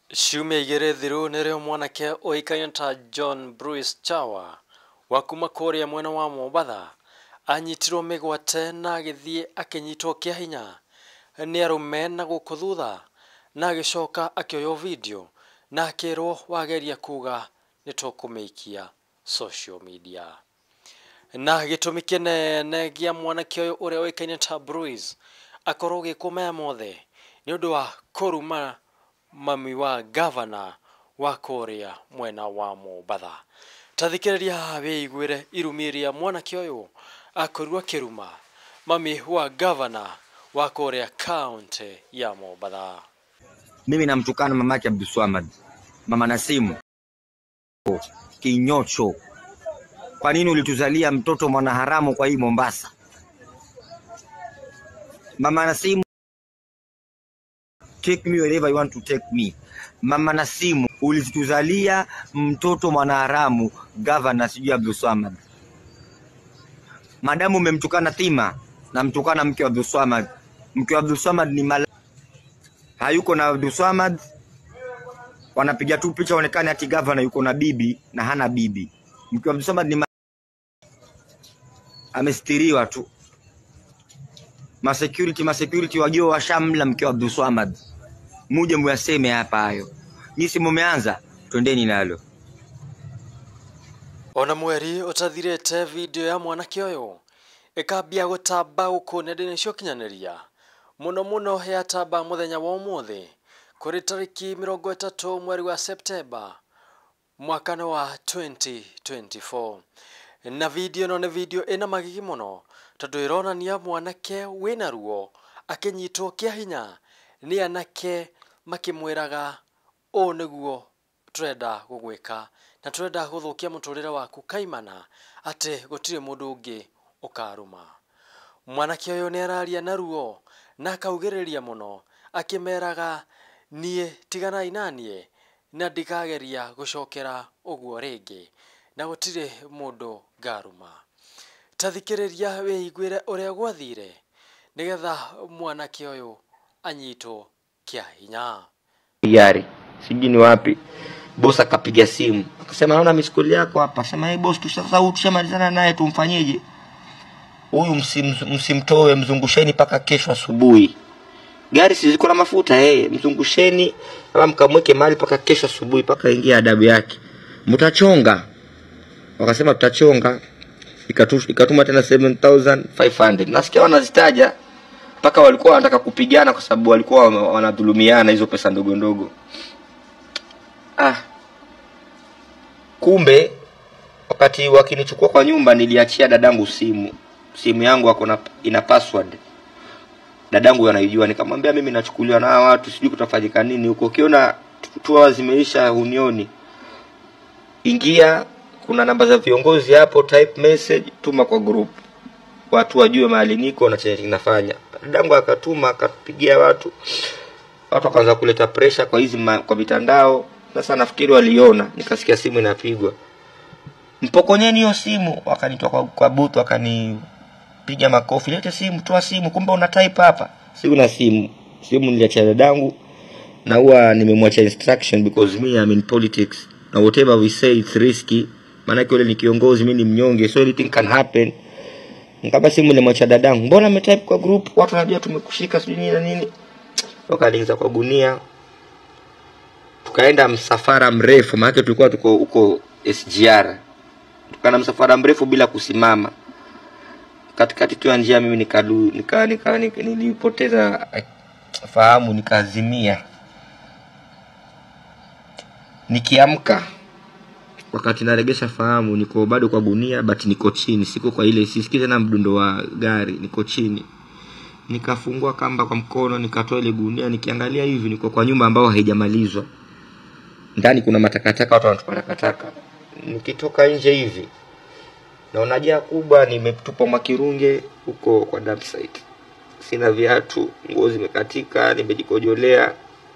Shumia igere thiru nirio mwanake oikaine ta John Bruce Chawa wa kuma Kuria mwena wa Mombatha anyitirwo migwate na agithie akinyitwo kia hinya ni arume na guku thutha na agicoka akioyo video na akirwo wageria kuga nitukumikia social media na gitumi kinene gia mwanake uyu uria oikaine ta Bruce akorwo gikumea mothe ni undu wa kuruma mami wa governor wa Kuria mwena wa Mombatha. Tathikiriria weigwire irumiria mwanake uyu akorwa kiruma mami wa governor wa Kuria county ya Mombatha. Mimi namtukana mamake Abdulswamad, mama Nasimu kinyocho. Kwa nini ulituzalia mtoto mwanaharamu kwa hii Mombasa? Mama Nasimu, take me wherever you want to take me. Mama Nasimu, ulituzalia mtoto mwanaharamu governor sijui Abdulswamad. Madamu umemtukana Thima na mtukana mke wa Abdulswamad. Mke wa Abdulswamad ni hayuko na Abdulswamad. Wanapiga tu picha onekane ati governor yuko na bibi na hana bibi. Mke wa Abdulswamad ni amestiriwa tu. Ma security wajua washamla mke wa Abdulswamad. Muje muyaseme hapa hayo. Nyisi mumeanza, twendeni nalo. Ona mweri utathirete video ya mwanake uyu ikambia gutamba uku nenda-ini cia ukinyaniria muno yatamba muthenya wa umuthi kuri tariki 30 mweri wa Septemba mwaka wa 2024. Na video no ni video ina magigi muno tondu ironania mwanake wina ruo akinyitwo kia hinya ni anake makimwiraga o niguo turenda gugwika na turenda guthukia muturire waku kaimana ati gutire mundu ungi ukaruma. Mwanake uyu ni araria na ruo na akaugiriria muno akimeraga nie tiganai nanie na ndikageria gucokera uguo ringi na gutire mundu ngaruma. Tathikiriria weigwire uria gwathire nigetha mwanake uyu anyitwo kia hinya. Yari sijui ni wapi. Boss akapiga simu akasema naona miskoli yako hapa. Sema boss, tushamalizana naye, tumfanyeje? Huyu msimtoe, mzungusheni paka kesho asubuhi. Gari ziko na mafuta, mzungusheni ama mkamweke mahali paka kesho asubuhi paka ingia adabu yake. Mtachonga. Wakasema tutachonga. Ikatuma tena 7500. Nasikia wanazitaja paka walikuwa wanataka kupigana kwa sababu walikuwa wanadhulumiana hizo pesa ndogo ndogo. Kumbe wakati wakinichukua kwa nyumba niliachia dadangu simu yangu ina password. Dadangu anaijua, nikamwambia mimi nachukuliwa na watu, sijui kutafanyika nini huko. Ukiona tour zimeisha unioni, ingia, kuna namba za viongozi hapo, type message, tuma kwa group, watu wajue mahali niko na chenye ninafanya. Dadangu akatuma, akapigia watu wakaanza kuleta pressure kwa mitandao. Sasa nafikiri waliona, nikasikia simu inapigwa. Mpokonyeni hiyo simu. Wakanitoa kwa booth, wakanipiga makofi. Lete simu, toa simu, kumbe una type hapa. Si una simu. Simu niliacha dadangu na huwa nimemwacha instruction because me I'm in politics. Na whatever we say it's risky. Maana yule ni kiongozi, mimi ni mnyonge, so anything can happen. Nikaba simu nilimwacha dadangu. Mbona umetype kwa group? Watu wanajua tumekushika sijui nini na nini. Wakalinza kwa gunia. Tukaenda msafara mrefu, maana tulikuwa tuko huko SGR. Tukana msafara mrefu bila kusimama. Katikati tu ya njia mimi nilipoteza fahamu, nikazimia. Nikiamka wakati naregesha fahamu niko bado kwa gunia, but niko chini, siko kwa ile, sisikize na mdundo wa gari, niko chini. Nikafungua kamba kwa mkono, nikatoa ile gunia, nikiangalia hivi niko kwa nyumba ambayo haijamalizwa. Ndani kuna matakataka, watu wanatupa takataka. Nikitoka nje hivi naona jaa kubwa, nimetupa makirunge huko kwa dump site. Sina viatu, nguo zimekatika, nimejikojolea,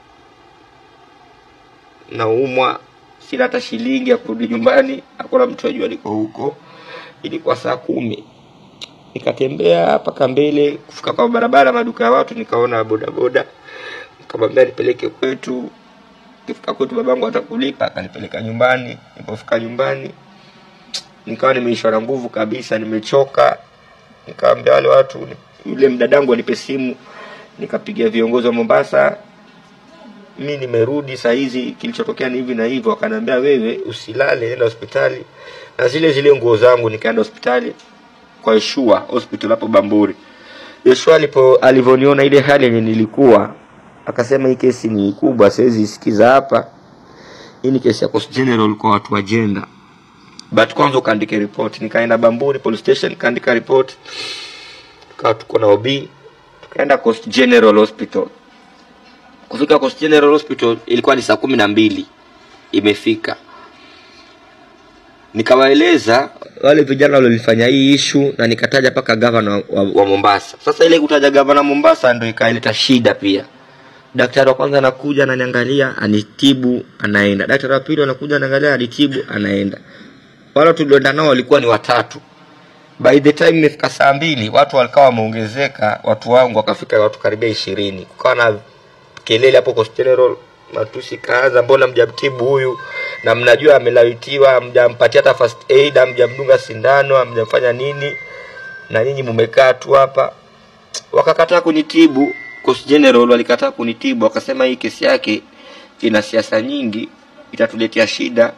naumwa, sina hata shilingi ya kurudi nyumbani, hakuna mtu ajua niko huko. Ilikuwa saa 10. Nikatembea mpaka mbele, kufika kwa barabara maduka ya watu, nikaona bodaboda. Nikamwambia nipeleke kwetu. Ukifika kwetu babangu atakulipa. Akanipeleka nyumbani. Nilipofika nyumbani nikawa nimeishwa na nguvu kabisa, nimechoka. Nikaambia wale watu, yule mdadangu anipe simu, nikapigia viongozi wa Mombasa, mimi nimerudi saa hizi, kilichotokea ni hivi na hivyo. Akaniambia wewe usilale, nenda hospitali. Na zile nguo zangu nikaenda hospitali kwa Yeshua hospital hapo Bamburi. Yeshua alivoniona ile hali yenye nilikuwa, akasema hii kesi ni kubwa, siwezi isikiza hapa. Hii ni kesi ya Coast General kwa watu wa agenda. But kwanza ukaandike report. Nikaenda Bamburi police station, kaandika report. Tuko na OB, tukaenda Coast General Hospital. Kufika Coast General Hospital ilikuwa ni saa 12 imefika. Nikawaeleza wale vijana walifanya hii issue na nikataja paka governor wa Mombasa. Sasa ile kutaja governor Mombasa ndio ikaileta shida pia. Daktari wa kwanza anakuja ananiangalia, anitibu, anaenda. Daktari wa pili anakuja anaangalia, anitibu, anaenda. Wale tulioenda nao walikuwa ni watatu. By the time nimefika saa 2 watu walikuwa wameongezeka, watu wangu wakafika watu karibia 20. Kukawa na kelele hapo Coast General, matusi kaanza, mbona mjamtibu huyu na mnajua amelawitiwa, mjampatia hata first aid, mjamdunga sindano, mjamfanya nini na nyinyi mmekaa tu hapa. Wakakataa kunitibu. Coast General walikataa kunitibu, wakasema hii kesi yake ina siasa nyingi, itatuletea shida.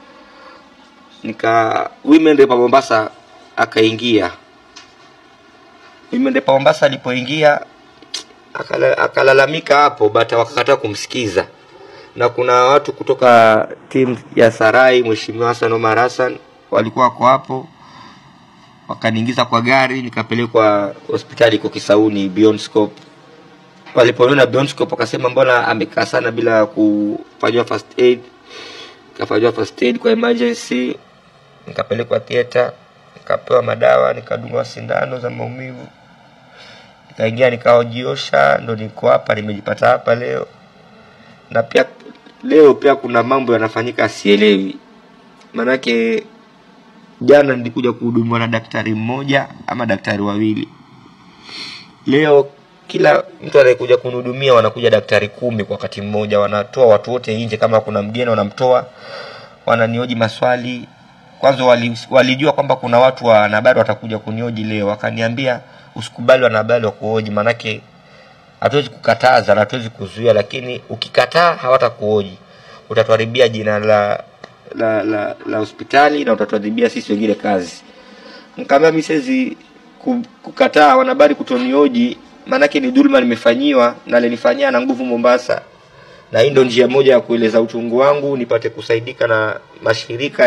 Women Rep Mombasa akaingia. Women Rep Mombasa alipoingia akalalamika hapo, but wakakataa kumsikiza. Na kuna watu kutoka team ya Sarai, Mheshimiwa Hassan Omar Hassan, walikuwa wako hapo. Wakaniingiza kwa gari, nikapelekwa hospitali kwa Kisauni Beyond Scope. Walipoona Beyond Scope wakasema mbona amekaa sana bila kufanywa first aid. Kafanywa first aid kwa emergency. Nikapelekwa theater, nikapewa madawa, nikadungwa sindano za maumivu. Nikaingia nikaojiosha, ndo niko hapa, nimejipata hapa leo. Na pia leo pia kuna mambo yanafanyika sielewi. Manake jana nilikuja kuhudumiwa na daktari mmoja ama daktari wawili. Leo kila mtu anayekuja kunihudumia wanakuja daktari 10 kwa wakati mmoja, wanatoa watu wote nje, kama kuna mgeni wanamtoa, wananioji maswali. Kwanza walijua kwamba kuna watu wa wanahabari watakuja kunioji leo, wakaniambia usikubali wanahabari wa kuhoji, manake hatuwezi kukataza na hatuwezi kuzuia, lakini ukikataa hawatakuhoji, utatuharibia jina la hospitali na utatuharibia sisi wengine kazi. Nikamwambia mimi siwezi kukataa wanahabari kutonioji, manake ni dhulma nimefanyiwa na alinifanyia na nguvu Mombasa. Na hii ndio njia moja ya kueleza uchungu wangu, nipate kusaidika na mashirika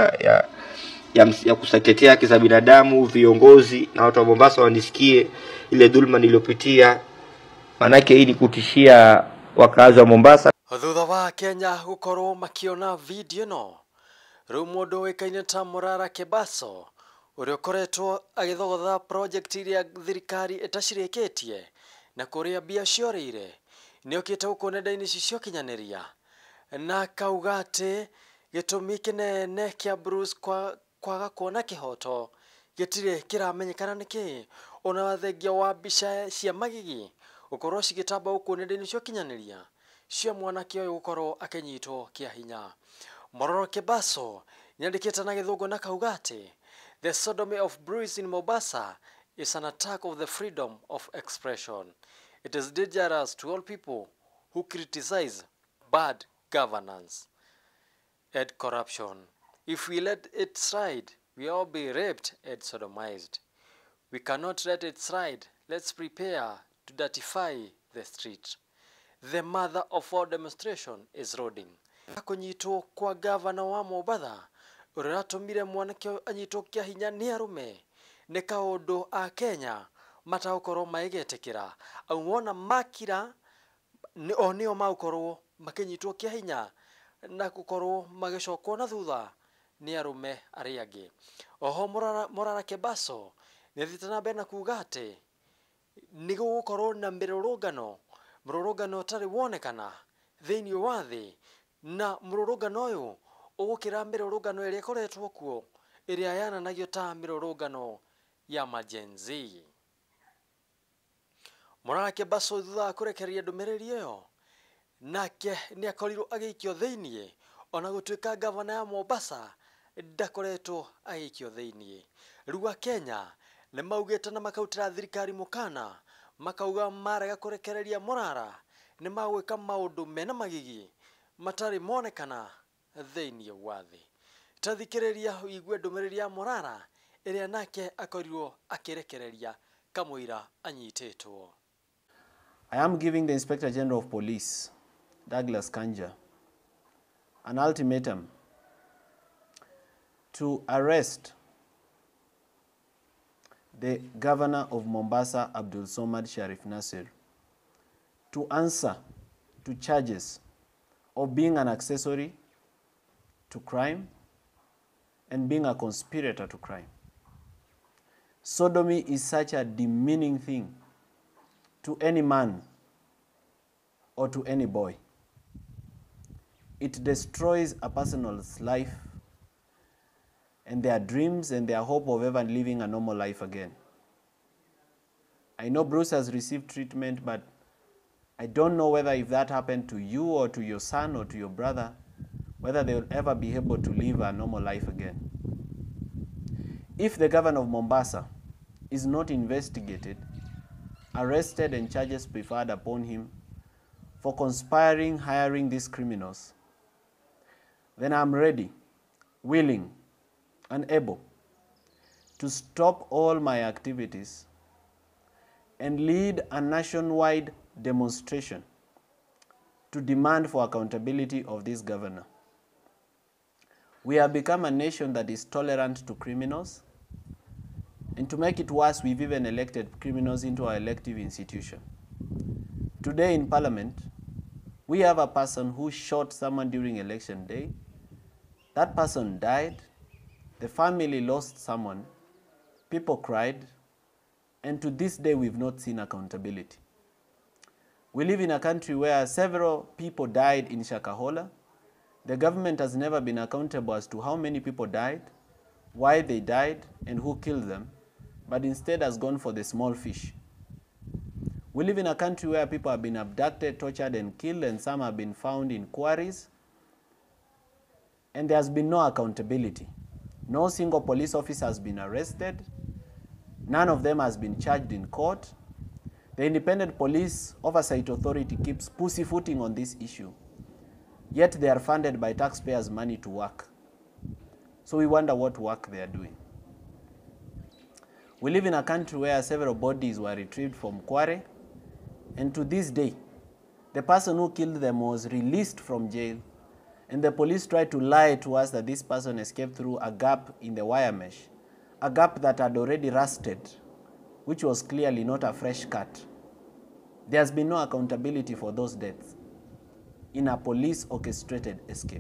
ya kutetea haki za binadamu, viongozi na watu wa Mombasa wanisikie ile dhulma niliyopitia. Manake hii ni kutishia wakazi wa Mombasa. Thutha wa Kenya gukorwo makiona video no, riu mundu wikaine ta Morara Kebaso uria ukoretwo agithogotha project iria thirikari itacirikitie na kuria bia ciorire niokite guku nenda-ini cio kinyaniria na kauga ati gitumi kinene kia Bruce kwaga kuona kihoto gitire kiramenyekana niki. Ona wathengia wa mbica cia magigi ukorwo cigitamba guku nenda-ini cio kinyaniria cia mwanake uyu gukorwo akinyitwo kia hinya. Morara Kebaso niandikite na githungu na kauga ati the sodomy of Bruce in Mombasa is an attack of the freedom of expression. It is dangerous to all people who criticize bad governance and corruption. If we let it slide, we all be raped and sodomized. We cannot let it slide. Let's prepare to dirtify the street. The mother of all demonstration is roading. Kunyitwo kwa governor wa Mombasa uratumire mwanake anyitwo kia hinya ni arume ni kaundu a Kenya mataukorwo maigetekira. Au wona makira ni onio maukorwo makinyitwo kia hinya na gukorwo magicokwo na thutha ni arume aria angi. Oho Morara Kebaso ni thitana bena kuga ati ni gukorwo na mirurungano tari wonekana thiini wa thi, na mururungano uyu ugukira mirurungano iria ikoretwo kuo iria yananagio ta mirurungano ya majenzi. Morara Kebaso thutha kurekereria ndumiriri iyo nake nĩ akorirwo agĩikio thĩiniĩ, ona gũtuĩka gavana ya Mombasa ndakoretwo agĩikio thĩiniĩ. Rĩu Kenya nĩ maugĩte na makautĩra thirikari mũkana, makauga marega kũrekereria Morara nĩ magwĩka maũndũ mena magigi matarĩ monekana thĩiniĩ wa thĩ. Ta thikĩrĩria ũigue ndũmĩrĩri ya Morara ĩrĩa nake akorirwo akĩrekereria kamũira anyitĩtwo. I am giving the Inspector General of Police, Douglas Kanja, an ultimatum to arrest the Governor of Mombasa, Abdul Somad Sharif Nasir, to answer to charges of being an accessory to crime and being a conspirator to crime. Sodomy is such a demeaning thing to any man or to any boy. It destroys a person's life and their dreams and their hope of ever living a normal life again. I know Bruce has received treatment, but I don't know whether if that happened to you or to your son or to your brother, whether they will ever be able to live a normal life again. If the governor of Mombasa is not investigated, arrested, and charges preferred upon him for conspiring, hiring these criminals, then I'm ready, willing, and able to stop all my activities and lead a nationwide demonstration to demand for accountability of this governor. We have become a nation that is tolerant to criminals, and to make it worse, we've even elected criminals into our elective institution. Today in Parliament, we have a person who shot someone during election day. That person died, the family lost someone, people cried, and to this day we've not seen accountability. We live in a country where several people died in Shakahola. The government has never been accountable as to how many people died, why they died, and who killed them, but instead has gone for the small fish. We live in a country where people have been abducted, tortured, and killed, and some have been found in quarries, and there has been no accountability. No single police officer has been arrested. None of them has been charged in court. The Independent Police Oversight Authority keeps pussyfooting on this issue, yet they are funded by taxpayers' money to work. So we wonder what work they are doing. We live in a country where several bodies were retrieved from Kware, and to this day, the person who killed them was released from jail, and the police tried to lie to us that this person escaped through a gap in the wire mesh, a gap that had already rusted, which was clearly not a fresh cut. There has been no accountability for those deaths in a police-orchestrated escape.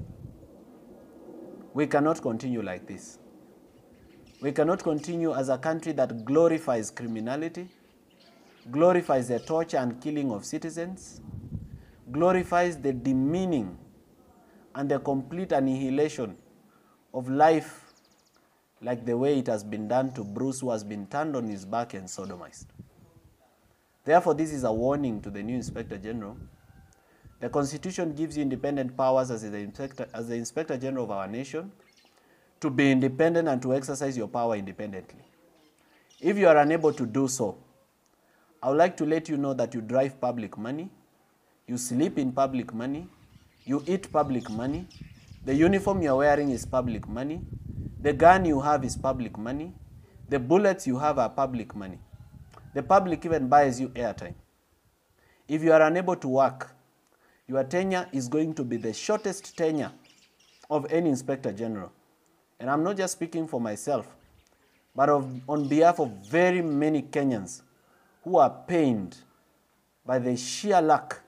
We cannot continue like this. We cannot continue as a country that glorifies criminality, glorifies the torture and killing of citizens, glorifies the demeaning and the complete annihilation of life like the way it has been done to Bruce, who has been turned on his back and sodomized. Therefore, this is a warning to the new Inspector General. The Constitution gives you independent powers as the Inspector General of our nation to be independent and to exercise your power independently. If you are unable to do so, I would like to let you know that you drive public money, you sleep in public money, you eat public money, the uniform you are wearing is public money, the gun you have is public money, the bullets you have are public money. The public even buys you airtime. If you are unable to work, your tenure is going to be the shortest tenure of any Inspector General. And I'm not just speaking for myself, but on behalf of very many Kenyans who are pained by the sheer lack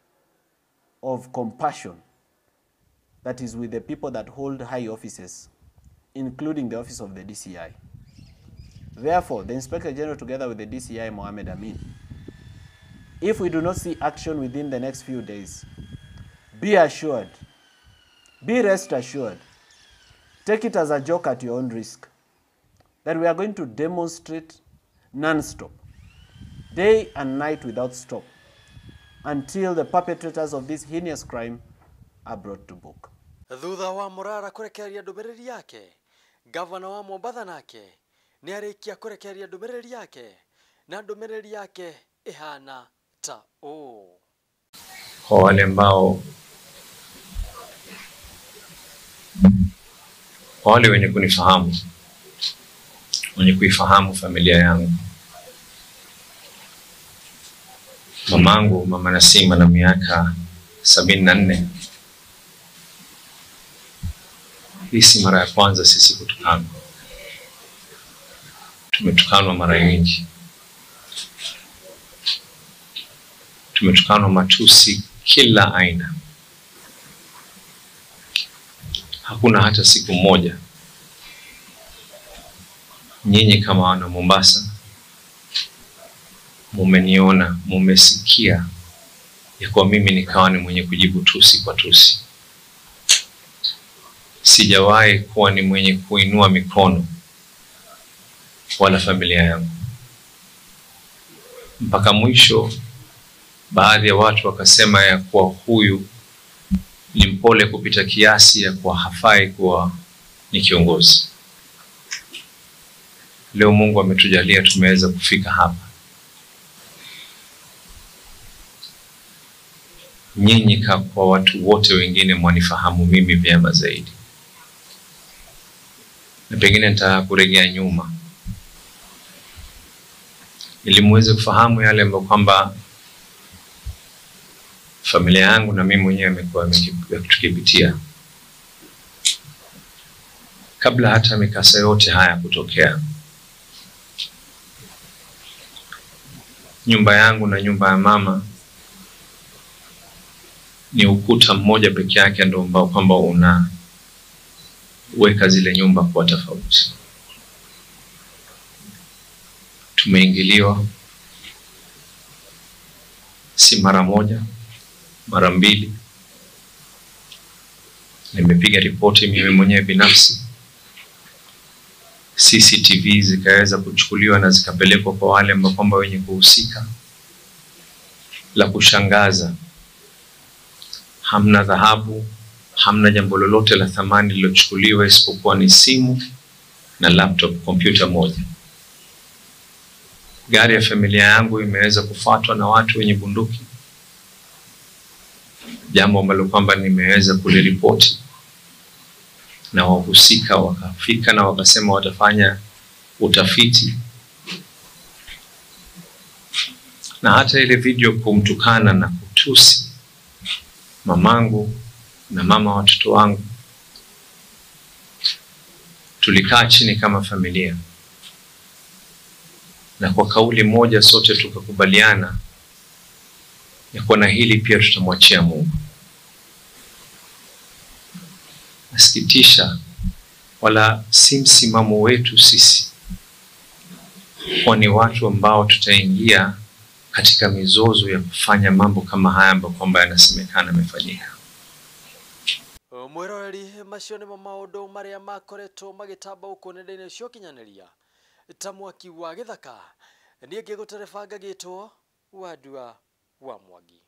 of compassion that is with the people that hold high offices, including the office of the DCI. Therefore, the Inspector General, together with the DCI, Mohamed Amin, if we do not see action within the next few days, be assured, be rest assured, take it as a joke at your own risk, that we are going to demonstrate non-stop, day and night without stop, until the perpetrators of this heinous crime are brought to book. Thutha wa Murara kurekereria ndumiriri yake, gavana wa Mombatha nake ni arikia kurekereria ndumiriri yake, na ndumiriri yake ihana ta ũ. Kwa wale ambao wenye kunifahamu, wenye kuifahamu familia yangu, mamangu Mama Nasima na miaka 74. Hii si mara ya kwanza sisi kutukanwa. Tumetukanwa mara nyingi. Tumetukanwa matusi kila aina. Hakuna hata siku moja nyinyi kama wana Mombasa mumeniona, mumesikia ya kwa mimi nikawa ni mwenye kujibu tusi kwa tusi. Sijawahi kuwa ni mwenye kuinua mikono wala familia yangu. Mpaka mwisho baadhi ya watu wakasema ya kuwa huyu ni mpole kupita kiasi, ya kuwa hafai kuwa ni kiongozi. Leo Mungu ametujalia tumeweza kufika hapa. Nyinyi kwa watu wote wengine mwanifahamu mimi vyema zaidi. Na pengine nitakurejea nyuma ili muweze kufahamu yale ambayo kwamba familia yangu na mimi mwenyewe nimekuwa tukipitia kabla hata mikasa yote haya kutokea. Nyumba yangu na nyumba ya mama ni ukuta mmoja peke yake ndio ambao kwamba unaweka zile nyumba kwa tofauti. Tumeingiliwa si mara moja, mara mbili. Nimepiga ripoti mimi mwenyewe binafsi. CCTV zikaweza kuchukuliwa na zikapelekwa kwa wale ambao kwamba wenye kuhusika. La kushangaza, hamna dhahabu, hamna jambo lolote la thamani lilochukuliwa isipokuwa ni simu na laptop, kompyuta moja. Gari ya familia yangu imeweza kufuatwa na watu wenye bunduki, jambo ambalo kwamba nimeweza kuliripoti, na wahusika wakafika na wakasema watafanya utafiti. Na hata ile video kumtukana na kutusi mamangu na mama watoto wangu, tulikaa chini kama familia na kwa kauli moja sote tukakubaliana ya kuwa na hili pia tutamwachia Mungu. Nasikitisha, wala si msimamo wetu sisi kwa ni watu ambao tutaingia katika mizozo ya kufanya mambo kama haya ambayo kwamba yanasemekana yamefanyika. Mwiroreri macio nimo maundu maria makoretwo magitamba uko nenda-ini cia ukinyanĩria ta mwaki wa gĩthaka. Niĩ ngĩgũtereba ngagĩtwo Wandua wa Mwangi.